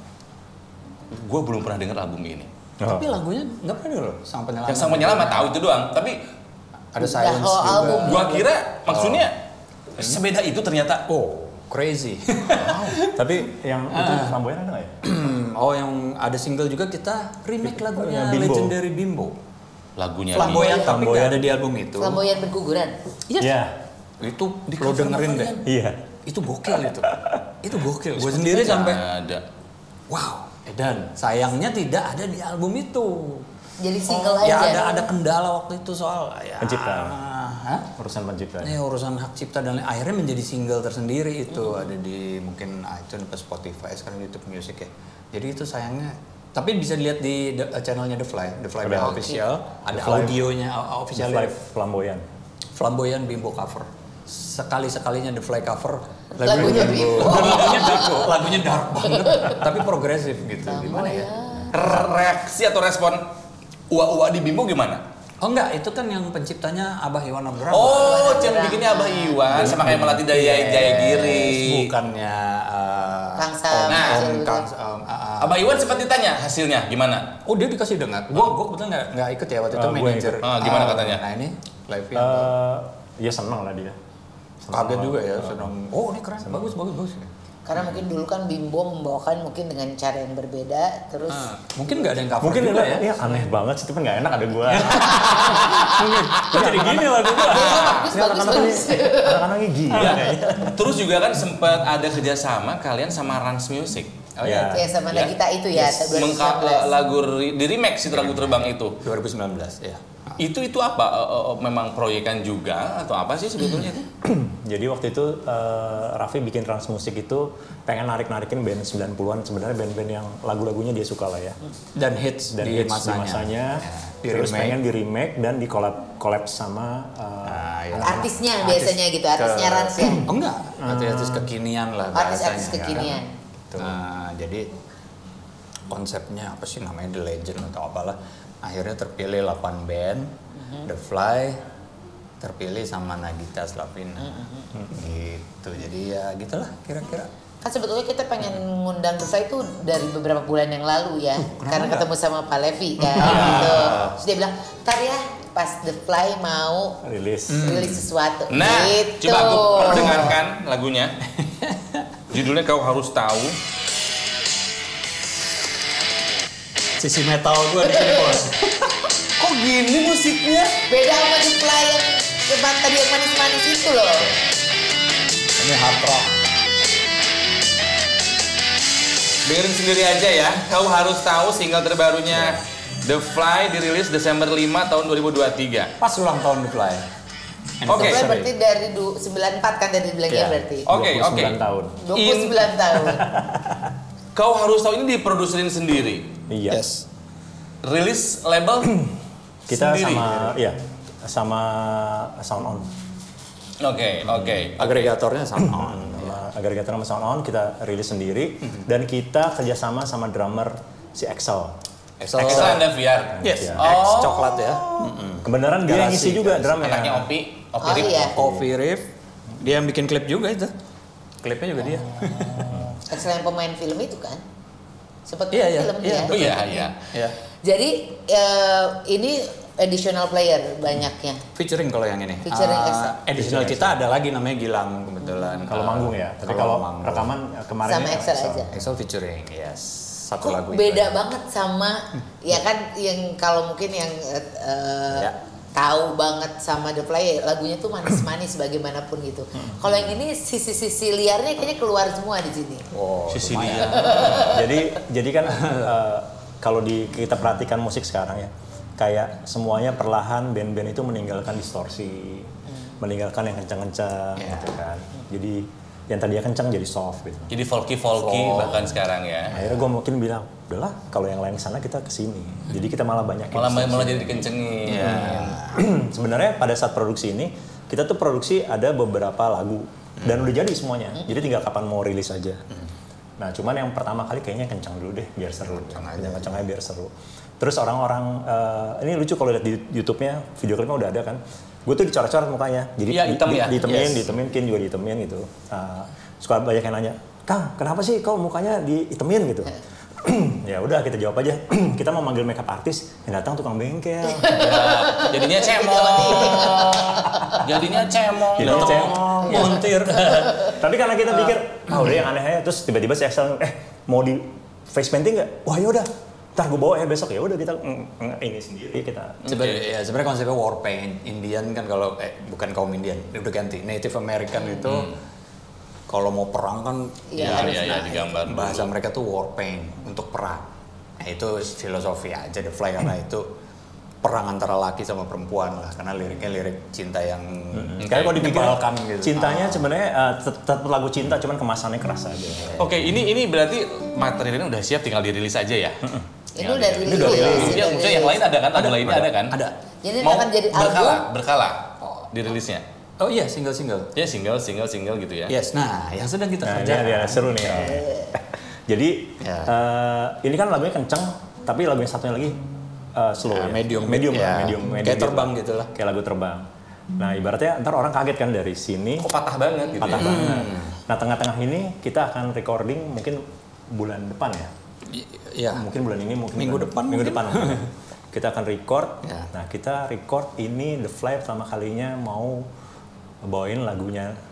A: gue belum pernah dengar album ini.
C: Tapi lagunya nggak pernah dulu. Sang Penyelamat.
A: Yang Sang Penyelamat tahu itu doang. Tapi
C: Ada Silence
D: kalau
C: juga.
D: album.
A: gua kira maksudnya sebeda itu ternyata.
C: Oh, crazy.
B: Tapi yang itu flamboyan ada nggak ya?
C: Oh, yang ada single juga kita remake lagunya
B: Bimbo.
C: Legendary Bimbo.
A: Lagunya
C: Flamboyan tapi
B: Flamboyan.
C: nggak ada di album itu.
D: Flamboyan berguguran.
C: Yes.
B: Iya.
C: Itu lo dengerin deh.
B: Iya.
C: Itu gokil itu. Itu gokil. Gue sendiri sampai
A: ada.
C: wow. Dan sayangnya tidak ada di album itu.
D: Jadi single
C: Ya
D: aja.
C: ada kendala waktu itu soal ya.
B: Penciptaan.
C: Hah?
B: Urusan penciptaan.
C: Ini urusan hak cipta dan akhirnya menjadi single tersendiri itu ada di mungkin iTunes atau Spotify sekarang YouTube Music ya. Jadi itu sayangnya. Tapi bisa dilihat di channelnya The Fly
B: Ada.
C: Band Official, ada
B: The Fly.
C: audionya official
B: Live flamboyan.
C: Flamboyan Bimbo cover. Sekali-sekalinya The Fly cover
D: Lagunya Bimbo.
C: lagunya dark banget tapi progresif gitu. Gimana ya?
A: Reaksi atau respon Uwa-uwa di Bimbo gimana?
C: Oh enggak, itu kan yang penciptanya Abah Iwan Abdurrahman.
A: Oh, yang bikinnya Abah Iwan sama kayak Melati Jaya Giri.
C: Bukannya
D: Kang Sam.
A: Abah Iwan sempat ditanya hasilnya gimana?
C: Oh dia dikasih dengar. Gua kebetulan nggak ikut ya waktu itu
B: Gua
C: manajer.
A: ikut. Gimana katanya?
C: Nah ini live
B: Ya senang lah dia.
C: kaget juga ya senang. Oh ini keren, bagus.
D: Karena mungkin dulu kan Bimbo membawakan mungkin dengan cara yang berbeda, terus
C: Mungkin nggak ada yang cover
B: Mungkin
C: juga
B: enak,
C: ya.
B: ya aneh banget sih, tapi nggak enak ada gua. Mungkin. Kok jadi gini lagu gua?
D: bagus.
B: Anak-anaknya gila
A: Ya.
B: kayaknya.
A: Terus juga kan sempat ada kerjasama kalian sama Rans Music.
C: Oh ya.
D: Ya sama Nagita itu ya,
C: Yes.
D: 2019.
A: Lagu di remix itu lagu terbang itu.
C: 2019 ya.
A: Itu apa? Memang proyekan juga atau apa sih sebetulnya itu?
B: Jadi waktu itu Raffi bikin Trans Musik itu pengen narik-narikin band 90-an, sebenarnya band-band yang lagu-lagunya dia suka lah ya.
C: Dan hits di masanya. Ya,
B: terus pengen di remake dan di collab sama
D: Artisnya biasanya gitu, artisnya Rans ya.
C: Oh enggak, artis kekinian lah
D: Artis-artis
C: bahasanya.
D: kekinian.
C: Nah, jadi konsepnya apa sih namanya The Legend atau apalah. Akhirnya terpilih 8 band, The Fly terpilih sama Nagita Slavina. Gitu, jadi ya gitulah kira-kira.
D: Kan sebetulnya kita pengen ngundang The Fly itu dari beberapa bulan yang lalu ya. Karena ketemu sama Pak Levi kan gitu. Terus dia bilang, "Ntar ya pas The Fly mau
B: rilis
D: sesuatu."
A: Nah,
D: gitu.
A: coba aku perdengarkan lagunya. Judulnya Kau Harus Tahu.
C: Sisi metal gue di sini bos.
A: Kok gini musiknya?
D: Beda sama The Fly yang tadi yang manis-manis itu loh.
C: Ini hard rock.
A: Dengerin sendiri aja ya. Kau Harus Tahu single terbarunya The Fly dirilis Desember 5 tahun 2023.
C: Pas ulang tahun The Fly.
A: Oke.
D: The Fly berarti dari 94 kan tadi bilangnya berarti.
A: Oke.
B: 29 tahun.
D: 29 tahun.
A: Kau Harus Tahu ini diproduserin sendiri.
B: Iya.
C: Yes.
A: Rilis label
B: Kita
A: sendiri.
B: sama Sound On.
A: Oke.
C: Agregatornya sama.
B: Sama agregator sama Sound On kita rilis sendiri dan kita kerjasama sama drummer si Excel.
C: Excel
A: Anda VR.
C: Yes.
B: Ya.
C: X coklat ya.
B: Kebenaran dia yang ngisi juga drumnya.
A: Anaknya Opi
D: Oh
A: Rip.
D: iya.
C: Coffee Riff. Dia yang bikin klip juga itu. Klipnya juga dia.
D: Selain pemain film itu kan. Seperti
C: Iya,
D: film
C: iya.
D: ya.
A: Oh iya, iya.
C: Ya.
D: Jadi ini additional player banyaknya.
C: Featuring kalau yang ini.
D: Featuring Excel.
C: Additional kita ada lagi namanya Gilang kebetulan.
B: Kalau manggung ya, tapi kalau
C: manggung.
B: rekaman kemarin
D: Sama Excel aja.
C: Excel featuring, yes. Satu
D: Kok
C: lagu
D: beda
C: itu.
D: banget sama ya kan yang kalau mungkin yang
C: Ya.
D: tahu banget sama The Fly lagunya tuh manis-manis bagaimanapun gitu. Kalau yang ini sisi-sisi liarnya kayaknya keluar semua di sini.
C: Oh,
A: Sisi
C: lumayan.
A: dia.
B: jadi kan kalau kita perhatikan musik sekarang ya, kayak semuanya perlahan band-band itu meninggalkan distorsi, meninggalkan yang kencang-kencang gitu kan. Jadi yang tadinya kencang jadi soft gitu.
A: Jadi folky bahkan sekarang ya.
B: Akhirnya gue mungkin bilang, udahlah kalau yang lain kesana kita kesini. Jadi kita malah banyak
A: Malah jadi dikencengin.
B: Sebenarnya pada saat produksi ini kita tuh produksi ada beberapa lagu dan udah jadi semuanya. Jadi tinggal kapan mau rilis aja. Nah cuman yang pertama kali kayaknya kencang dulu deh biar seru. Kencang aja biar seru. Terus orang-orang ini lucu kalau lihat di YouTube-nya video klipnya udah ada kan. Gue tuh dicoret-coret mukanya. Jadi
A: Iya, hitam ya?
B: ditemin, Kin juga ditemin gitu. Suka banyak yang nanya, "Kang, kenapa sih kau mukanya ditemin gitu?" Ya udah kita jawab aja. Kita mau manggil makeup artis, yang datang tukang bengkel.
A: Jadinya cemong. Jadinya cemong.
B: Jadinya cemong.
C: Montir.
B: Tapi karena kita pikir, udah yang aneh aja. Terus tiba-tiba si Excel, mau di face painting nggak? Wah yaudah, ntar gue bawa ya besok. Ya udah kita ini sendiri kita.
C: Sebenarnya konsepnya war paint. Indian kan kalau bukan kaum Indian, udah ganti. Native American itu kalau mau perang kan
A: Iya, digambar dulu.
C: bahasa mereka tuh war paint untuk perang. Nah itu filosofi aja The Fly karena itu perang antara laki sama perempuan lah karena liriknya lirik cinta yang
B: Kayak kalau dipikir
C: menyebalkan gitu.
B: cintanya sebenarnya tetap lagu cinta, cuman kemasannya keras aja.
A: Oke, ini berarti materialnya udah siap tinggal dirilis aja ya.
D: Ini udah rilis.
B: udah rilis.
A: Maksudnya yang lain ada kan? Lagu lainnya ada kan?
C: Ada.
D: Jadi
A: Mau
D: akan jadi album.
A: berkala dirilisnya.
C: Oh iya single-single.
A: Ya single gitu ya.
C: Yes, nah yang sedang kita
B: Nah,
C: kerjakan.
B: dia seru nih. Jadi ini kan lagunya kenceng, tapi lagu yang satunya lagi slow.
C: Nah,
B: ya.
C: medium,
B: medium,
C: ya.
B: medium
C: Kayak terbang gitu lah.
B: Kayak lagu terbang. Nah ibaratnya ntar orang kaget kan dari sini.
A: Kok patah banget gitu
B: Patah
A: ya?
B: banget. Nah tengah-tengah ini kita akan recording mungkin bulan depan ya.
C: Iya.
B: Mungkin bulan ini, mungkin
C: Minggu depan mungkin.
B: depan. Kita akan record.
C: Ya.
B: Nah kita record ini The Fly pertama kalinya mau bawain lagunya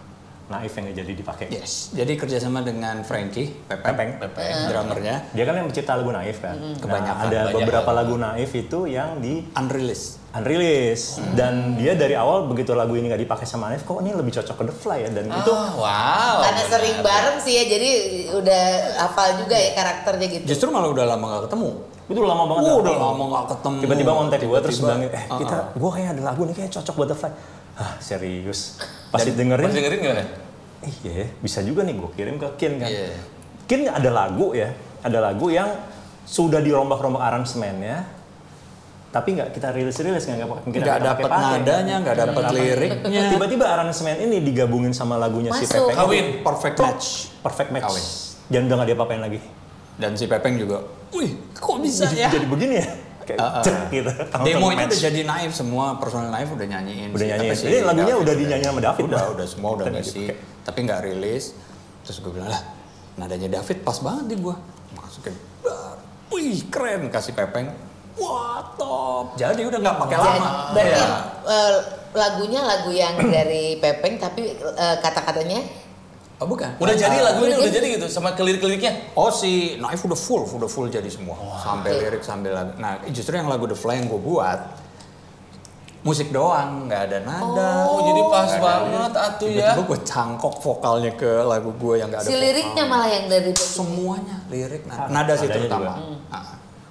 B: Naif yang nggak jadi dipakai.
C: Yes, jadi kerjasama dengan Frankie, Pepeng, drummernya.
B: Dia kan yang mencipta lagu Naif kan.
C: Kebanyakan.
B: Ada
A: Banyak
B: beberapa lagu Naif itu yang di
C: Unreleased.
B: dan dia dari awal begitu lagu ini nggak dipakai sama Naif, kok ini lebih cocok ke The Fly ya, dan itu
A: Wow.
D: Karena sering bareng sih ya, jadi udah hafal juga ya karakternya gitu.
C: Justru malah udah lama gak ketemu.
B: itu udah lama banget.
C: Udah lama gak ketemu.
B: Tiba-tiba ngontek gue terus
C: Tiba-tiba.
B: bilang, gue kayak ada lagu nih kayak cocok buat The Fly. Serius. Pas dengerin,
A: Pas dengerin gimana?
B: iya bisa juga nih, gue kirim ke Kin kan.
C: Iya.
B: Kin ada lagu ya, ada lagu yang sudah dirombak-rombak aransemennya, tapi nggak kita rilis
C: Nggak dapet nadanya, nggak dapet liriknya.
B: Tiba-tiba aransemen ini digabungin sama lagunya si
D: Masuk.
B: Pepeng.
A: Kawin.
C: Perfect match.
B: Kawin. Dan udah nggak diapa-apain lagi.
C: Dan si Pepeng juga, wih kok bisa ya?
B: Jadi begini ya? Kayak cek gitu.
C: Demo itu
B: Match.
C: udah jadi Naif, semua personel Naif udah nyanyiin.
B: Udah
C: sih.
B: nyanyiin.
C: Tapi si
B: Jadi lagunya
C: David
B: udah dinyanyiin sama David.
C: Udah semua udah ngisi. Tapi nggak rilis. Terus gue bilang lah, nadanya David pas banget di gue. Masukin, wih keren, kasih Pepeng. Wah top. Jadi udah nggak pakai lama.
D: Berarti
C: Iya.
D: lagunya lagu yang dari Pepeng tapi kata-katanya
C: Oh bukan.
A: Udah jadi lagunya
D: udah
A: udah jadi gitu sama lirik-liriknya.
C: Oh si Naif udah full jadi semua. Sampai lirik sampai lagu. Nah justru yang lagu The Fly yang gue buat musik doang, nggak ada nada.
A: Oh, jadi pas
C: nggak ada
A: banget
C: lirik.
A: atuh ya.
C: Tiba-tiba gue cangkok vokalnya ke lagu gue yang nggak ada
D: si
C: vokal.
D: liriknya malah yang dari
C: Semuanya lirik, nada sih
B: Nadanya
C: terutama.
B: juga.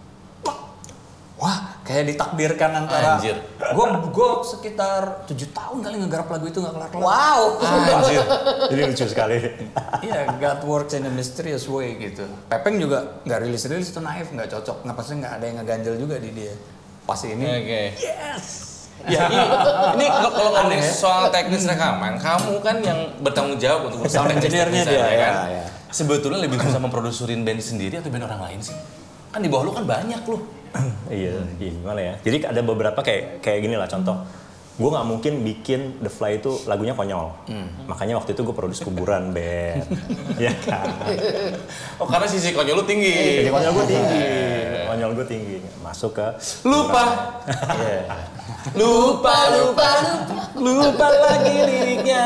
C: Wah, kayak ditakdirkan antara
A: Anjir.
C: gue sekitar 7 tahun kali ngegarap lagu itu nggak kelar-kelar.
D: wow.
B: Anjir. Jadi lucu sekali.
C: Iya, God works in a mysterious way gitu. Pepeng juga nggak rilis itu Naif, nggak cocok. Nggak pasti nggak ada yang ngeganjel juga di dia. Pas ini,
A: Oke.
C: yes.
A: Ya, ini kalau ngomongin soal teknis rekaman, kamu kan yang bertanggung jawab untuk
C: Sound engineer-nya dia,
A: kan.
C: ya.
A: Sebetulnya lebih susah memproduserin band sendiri atau band orang lain sih? Kan di bawah lu kan banyak lu.
B: Iya, gimana ya? Jadi ada beberapa kayak gini lah contoh. Gue nggak mungkin bikin The Fly itu lagunya konyol. Makanya waktu itu gue produce kuburan band. Ya kan?
A: Oh, karena sisi konyol lu tinggi.
B: Jadi konyol gue tinggi. Konyol gue tinggi. Masuk ke
A: Lupa.
B: Iya.
A: Lupa lagi liriknya.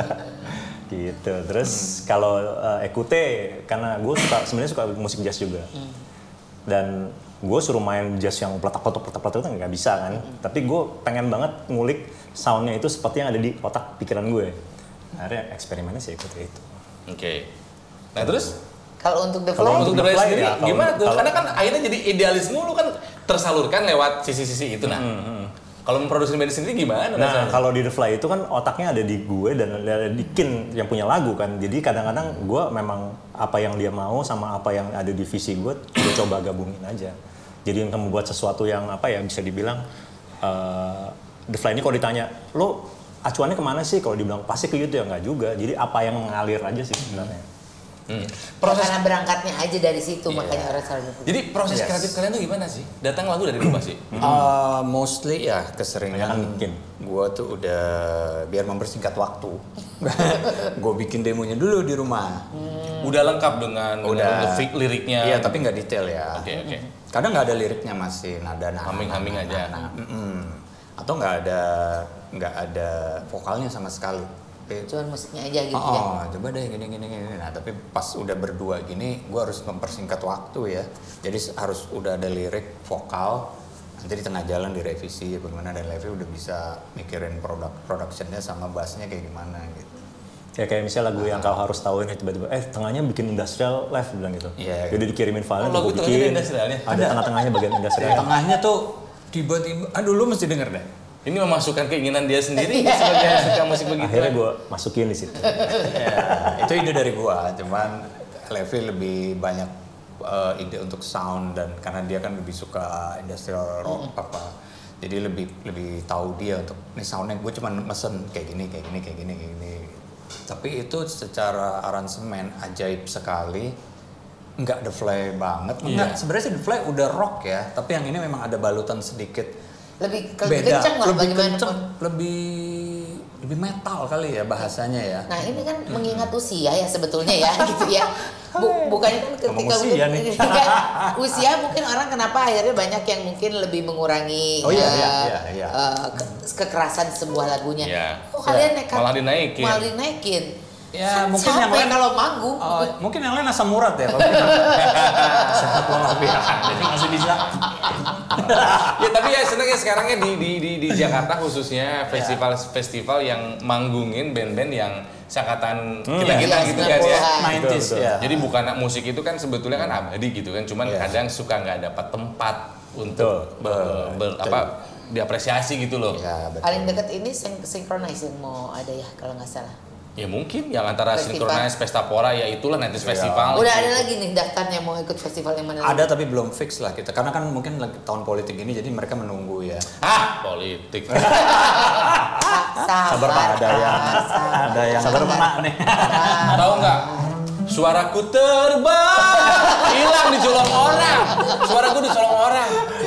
B: Gitu. Terus kalau Ekute, karena gue sebenarnya suka musik jazz juga. Dan gue suruh main jazz yang peletak-peletak nggak bisa kan. Tapi gue pengen banget ngulik soundnya itu seperti yang ada di otak pikiran gue. Akhirnya eksperimennya sih Ekute itu.
A: Oke. Nah, terus
D: Kalau untuk The Fly,
B: Kalau
A: untuk
B: The
A: The Fly
B: Fly
A: sendiri
B: ya,
A: gimana tuh?
B: kalau-
A: Karena kan akhirnya jadi idealisme lu kan tersalurkan lewat sisi-sisi itu. Nah, kalau memproduksi band sendiri gimana?
B: Nah,
A: rasanya?
B: kalau di The Fly itu kan otaknya ada di gue dan ada di Kin yang punya lagu kan. Jadi kadang-kadang gue memang apa yang dia mau sama apa yang ada di visi gue coba gabungin aja. Jadi untuk membuat sesuatu yang apa ya bisa dibilang The Fly ini kalau ditanya, lo acuannya kemana sih? Kalau dibilang pasti ke YouTube ya nggak juga. Jadi apa yang mengalir aja sih sebenarnya.
A: proses
D: karena berangkatnya aja dari situ makanya orang selalu
A: Jadi proses
C: Yes.
A: kreatif kalian tuh gimana sih? Datang lagu dari rumah sih?
C: Mostly ya keseringan
B: Mungkin.
C: gue tuh udah biar mempersingkat waktu. Gue bikin demonya dulu di rumah.
A: Udah lengkap dengan liriknya.
C: Iya tapi nggak detail ya.
A: Oke.
C: Kadang nggak ada liriknya, masih nada
A: Humming-humming aja.
C: Atau nggak ada vokalnya sama sekali.
D: cuman musiknya aja gitu ya.
C: Oh, coba deh gini. Nah, tapi pas udah berdua gini, gue harus mempersingkat waktu ya. Jadi harus udah ada lirik, vokal, nanti di tengah jalan direvisi bagaimana, dan Levi udah bisa mikirin productionnya sama bassnya kayak gimana gitu.
B: Ya kayak misalnya lagu yang kau harus tahu ini tiba-tiba, tengahnya bikin industrial live bilang gitu.
C: Iya.
B: Jadi dikirimin file,
A: Oh, lagu
B: gue
A: tengahnya ada
B: bikin.
A: industrialnya?
B: Ada tengah-tengahnya bagian industrial.
C: Tengahnya tuh tiba-tiba, aduh lu mesti denger deh.
A: Ini memasukkan keinginan dia sendiri sebagai yang suka musik begitu.
B: Akhirnya gue masukin di situ.
C: Ya, itu ide dari gua, cuman Levi lebih banyak ide untuk sound, dan karena dia kan lebih suka industrial rock apa, jadi lebih tahu dia untuk nih soundnya. Gue cuman mesen kayak gini. Tapi itu secara aransemen ajaib sekali, nggak The Fly banget. Enggak, sebenarnya sih The Fly udah rock ya, tapi yang ini memang ada balutan sedikit
D: Lebih
C: beda,
D: kenceng lah
C: lebih
D: bagaimana
C: kenceng,
D: pun.
C: lebih metal kali ya bahasanya ya.
D: Nah ini kan mengingat usia ya sebetulnya ya gitu ya. Bukannya kan ketika
C: Ngomong usia nih.
D: ketika usia mungkin orang kenapa akhirnya banyak yang mungkin lebih mengurangi
C: Oh, iya.
D: kekerasan sebuah lagunya.
A: Iya.
D: Kok kalian nekat
A: Malah dinaikin.
D: Malah dinaikin.
C: Ya mungkin yang
D: Capek
C: lain
D: kalau manggung.
C: mungkin yang lain asam urat ya. Sehat walafiat. Jadi masih bisa.
A: Ya tapi ya senangnya sekarangnya di Jakarta khususnya festival-festival yang manggungin band-band yang seangkatan kita gitu kan ya.
C: 90s ya.
A: Jadi bukan musik itu kan sebetulnya kan abadi gitu kan, cuman kadang suka nggak dapat tempat untuk diapresiasi gitu loh.
C: Ya, betul.
D: Paling deket ini Synchronize yang mau ada ya kalau nggak salah.
A: Ya mungkin yang antara
D: Festival.
A: Synchronize, Pestapora ya itulah nanti festival.
D: Udah ada lagi nih daftarnya mau ikut festival yang mana?
C: Ada tapi belum fix lah kita. Karena kan mungkin lagi tahun politik ini jadi mereka menunggu ya.
A: Politik.
C: Sabar Pak, ada yang sabar Pak nih.
A: Tahu nggak? Suaraku terbang, hilang dicolong orang. Suaraku dicolong orang.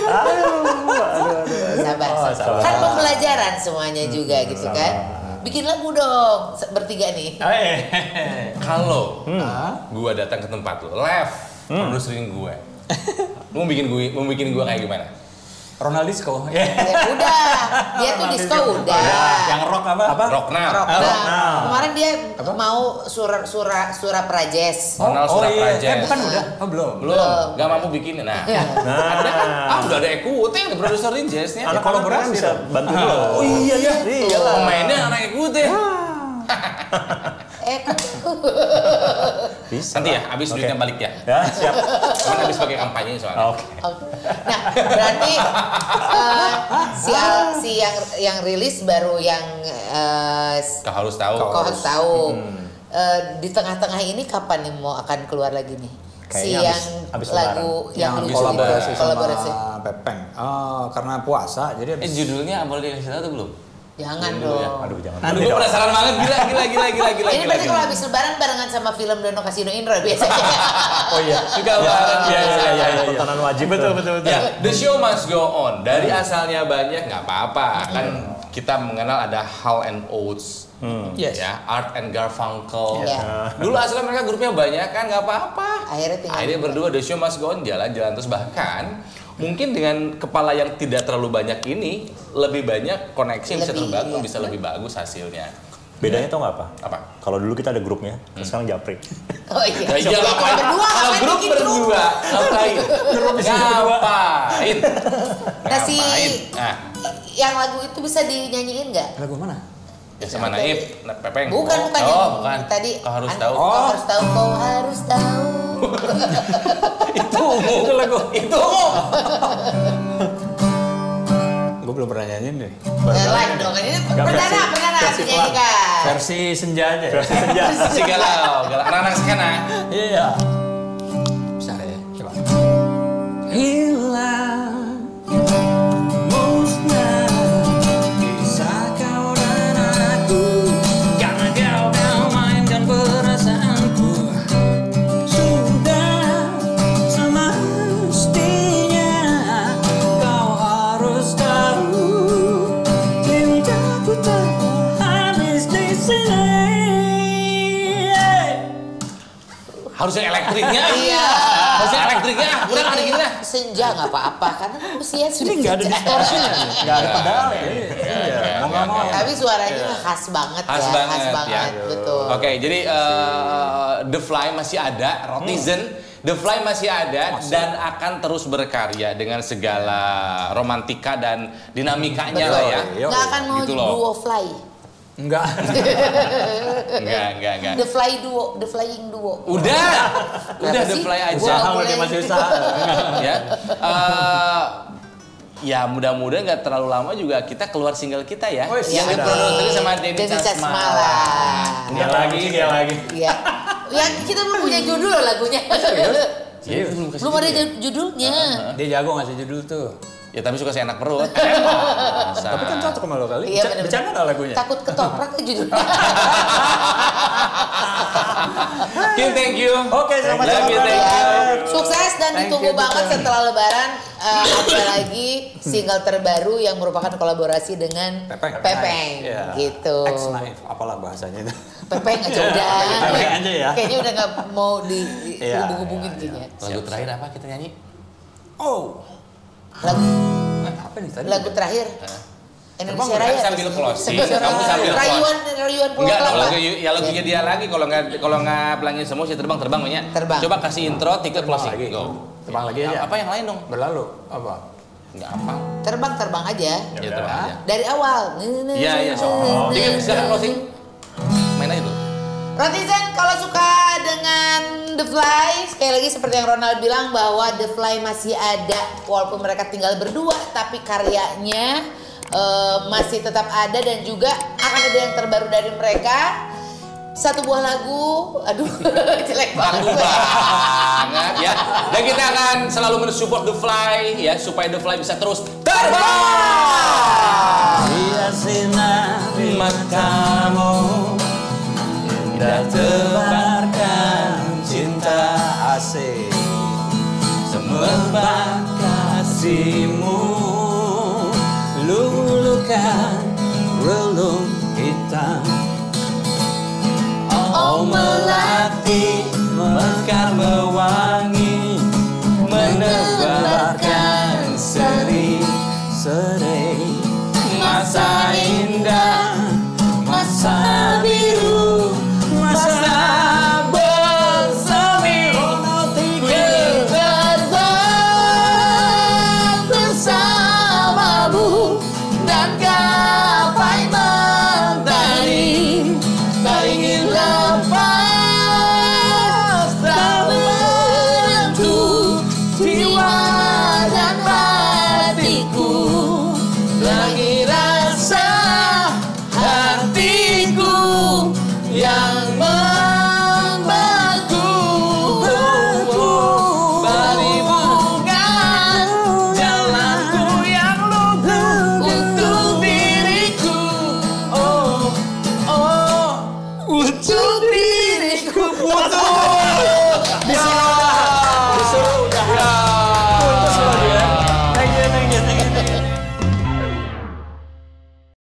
D: Sabar. Kan pembelajaran semuanya juga gitu kan. Bikin lagu dong bertiga nih.
A: Kalau gua datang ke tempat lu, produserin gue. Lu mau bikin gue kayak gimana?
C: Ronald Disco.
D: Ya udah, dia tuh disco udah.
C: Yang rock apa?
A: Rock now.
D: Kemarin dia mau Sura Prajes.
A: Ronald Suraprajes.
C: Bukan udah? Oh belum.
A: Gak mampu bikin. Nah, ada kan? Udah ada Ekute yang produserin jazznya.
B: Anak kolaborasi bisa bantu dulu.
A: Oh iya. Pemainnya anak Ekute.
B: Bisa.
A: Nanti ya, abis duitnya balik ya.
B: Ya, siap.
A: Cuman abis pakai kampanye soalnya.
B: Oke.
D: Nah, berarti si yang rilis baru yang
A: Kau harus tahu.
D: kau harus tahu. Di tengah-tengah ini kapan nih mau akan keluar lagi nih?
B: Kayaknya
D: Abis lagu yang lu
C: kolaborasi
D: kolaborasi.
C: sama Pepeng. Oh, karena puasa jadi
A: Judulnya boleh dikasih tahu tuh belum?
D: Jangan dong.
B: Aduh, jangan.
A: Aduh, gue penasaran banget. Gila.
D: Ini berarti kalau habis lebaran barengan sama film Dono Kasino Indro biasanya.
B: Oh iya.
A: Juga bareng.
B: Iya. Tontonan wajib. Betul.
A: Ya, the show must go on. Dari asalnya banyak nggak apa-apa. Kan kita mengenal ada Hall and Oates.
C: Yes.
A: Ya, Art and Garfunkel.
D: Iya.
A: Dulu asalnya mereka grupnya banyak kan nggak apa-apa.
D: Akhirnya
A: berdua the show must go on jalan-jalan terus bahkan mungkin dengan kepala yang tidak terlalu banyak ini lebih banyak koneksi yang bisa terbangun, bisa lebih bagus hasilnya.
B: Bedanya tau nggak apa?
A: Apa?
B: Kalau dulu kita ada grupnya, terus sekarang japri.
D: Oh iya.
A: Ya iya ngapain? Kalau grup berdua, ngapain? Ngapain?
D: Nah si
A: Nah,
D: yang lagu itu bisa dinyanyiin nggak?
C: Lagu mana?
A: ya sama Naib, Pepeng.
D: Bukan
A: Oh, bukan.
D: Tadi
A: Kau harus tahu.
D: Kau harus tahu, kau harus tahu.
A: Itu lagu. Itu.
C: Gue belum pernah nyanyiin deh.
D: Live dong, ini perdana dinyanyikan.
C: Versi senja aja.
A: Si galau. Anak-anak sekarang.
C: Iya. Bisa ya. Coba. Hilang musnah kisah kau dan aku karena kau mainkan perasaanku sudah semestinya kau harus tahu cintaku tak habis di sini.
A: Harusnya elektriknya.
D: Iya.
A: Harusnya elektriknya. Kurang ada gini lah.
D: Senja nggak apa-apa karena usia sudah
C: Nggak ada
D: senja.
C: distorsinya, nggak ada pedal ya. Mau nggak mau.
D: Tapi suaranya khas banget
A: Khas
D: ya,
A: banget,
D: khas banget,
A: ya.
D: betul.
A: Oke, jadi The Fly masih ada, Rotizen, The Fly masih ada dan akan terus berkarya dengan segala romantika dan dinamikanya lah ya.
D: Nggak akan mau
A: Gitu loh.
D: duo fly.
C: Enggak.
A: Enggak.
D: The Fly duo, The Flying duo.
A: Udah
D: Kenapa
A: The
D: sih?
A: Fly aja.
D: Gua nggak
C: Udah
D: boleh.
C: masih usaha.
A: Ya. Ya mudah-mudahan nggak terlalu lama juga kita keluar single kita ya.
C: Oh,
A: yang
C: siap.
A: diproduksi sama Denny
D: Denny
A: Casmala.
D: Casmala.
C: Dia lagi.
D: Iya. Yang kita belum punya judul loh lagunya.
A: Ya, itu belum kasih
D: Belum ada
A: judul.
D: judulnya.
C: Dia jago ngasih judul tuh.
A: Ya tapi suka seenak perut.
C: Tapi kan cocok sama lo kali.
D: Iya, bener-bener.
C: Bercanda nggak lagunya?
D: Takut ketoprak ke judulnya.
A: Kim, thank you.
C: Oke, selamat
A: Love you,
C: sore.
A: thank you.
D: Sukses dan
C: Thank
D: ditunggu
C: you,
D: banget
C: Duta.
D: setelah Lebaran ada lagi single terbaru yang merupakan kolaborasi dengan Pepeng.
C: Iya.
D: Gitu.
C: X-Knife, apalah bahasanya itu.
D: Pepeng aja udah.
C: Pepeng aja ya.
D: Kayaknya udah nggak mau
C: Iya,
D: dihubung-hubungin kayaknya.
A: Lagu terakhir apa kita nyanyi?
C: Oh,
D: Lagu
C: apa nih tadi?
D: lagu terakhir Indonesia Raya
A: sambil closing, kamu sambil
D: rayuan Pulau
A: Enggak,
D: Kelapa.
A: lagunya dia lagi kalau nggak Pelangi Semu sih terbang banyak.
D: Terbang.
A: Coba kasih intro, tiga closing.
C: lagi.
A: Go.
C: Terbang lagi aja.
A: Apa yang lain dong?
C: Berlalu apa?
A: Enggak apa.
D: Terbang aja.
A: Ya terbang aja.
D: Dari awal.
A: Iya. Tiga silakan closing. Main aja tuh.
D: Rotizen kalau suka dengan The Fly, sekali lagi seperti yang Ronald bilang bahwa The Fly masih ada walaupun mereka tinggal berdua, tapi karyanya masih tetap ada dan juga akan ada yang terbaru dari mereka. Satu buah lagu, aduh jelek banget.
A: Ya. Dan kita akan selalu mensupport The Fly ya supaya The Fly bisa terus terbang.
B: Dia sinari matamu indah tebarkan cinta asing semerbak kasihmu lulukan relung hitam. Oh melati mekar mewangi menebarkan seri-seri masa